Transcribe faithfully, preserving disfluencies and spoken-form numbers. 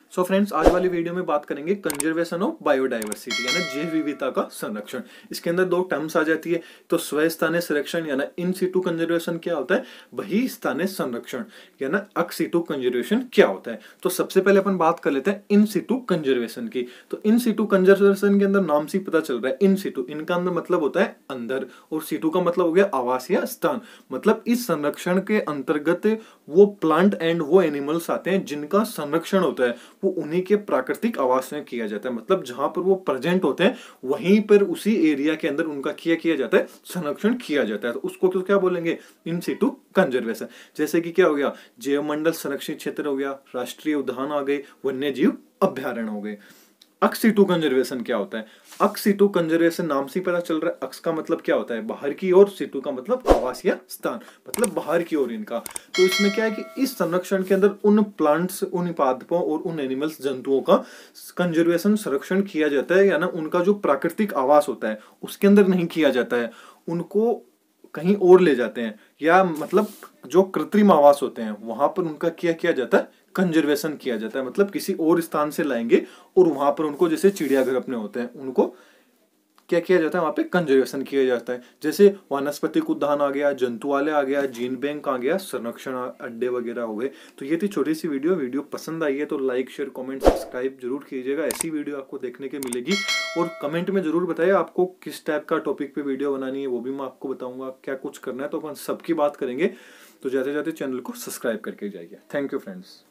So friends, आज वाली video में बात करेंगे कंजर्वेशन ऑफ बायोडाइवर्सिटी यानी जैव विविधता का संरक्षण। इसके अंदर दो टर्म्स आ जाती है, तो स्वस्थानीय संरक्षण यानी इन सिटू कंजर्वेशन क्या होता है, वही स्थानीय संरक्षण यानी अक सिटू कंजर्वेशन क्या होता है। तो सबसे पहले अपन बात कर लेते हैं इन सिटू कंजर्वेशन की। तो इन सिटू कंजर्वेशन के अंदर नाम से ही पता चल रहा है, इन सिटू, इनका अंदर मतलब होता है अंदर, और सिटू का मतलब हो गया आवास या स्थान। मतलब इस संरक्षण के अंतर्गत वो प्लांट एंड वो एनिमल्स आते हैं जिनका संरक्षण होता है वो उन्हीं के प्राकृतिक आवास में किया जाता है। मतलब जहां पर वो प्रेजेंट होते हैं वहीं पर उसी एरिया के अंदर उनका किया किया जाता है, संरक्षण किया जाता है। तो उसको तो क्या बोलेंगे, इन सिटू कंजर्वेशन। जैसे कि क्या हो गया, जैव मंडल संरक्षित क्षेत्र हो गया, राष्ट्रीय उद्यान आ गए, वन्य जीव अभ्यारण्य हो गए। अक सिटू कंजर्वेशन क्या होता है, अक सिटू कंजर्वेशन नाम से पता चल रहा है। अक्स का मतलब क्या होता है, बाहर की ओर, सिटू का मतलब आवास या स्थान, मतलब बाहर की ओर इनका। तो इसमें क्या है कि इस संरक्षण के अंदर उन प्लांट्स, उन पादपों और उन एनिमल्स, जंतुओं का कंजर्वेशन, संरक्षण किया जाता है, यानी उनका जो प्राकृतिक आवास होता है उसके अंदर नहीं किया जाता है, उनको कहीं और ले जाते हैं, या मतलब जो कृत्रिम आवास होते हैं वहां पर उनका क्या किया जाता है, कंजर्वेशन किया जाता है। मतलब किसी और स्थान से लाएंगे और वहां पर उनको, जैसे चिड़ियाघर अपने होते हैं, उनको क्या किया जाता है, वहां पे कंजर्वेशन किया जाता है। जैसे वानस्पतिक उद्यान आ गया, जंतुआलय आ गया, जीन बैंक आ गया, संरक्षण अड्डे वगैरह हो गए। तो ये थी छोटी सी वीडियो। वीडियो पसंद आई है तो लाइक, शेयर, कमेंट, सब्सक्राइब जरूर कीजिएगा। ऐसी वीडियो आपको देखने के मिलेगी। और कमेंट में जरूर बताइए आपको किस टाइप का टॉपिक पे वीडियो बनानी है, वो भी मैं आपको बताऊंगा। क्या कुछ करना है तो अपन सबकी बात करेंगे। तो जाते जाते चैनल को सब्सक्राइब करके जाइए। Thank you friends.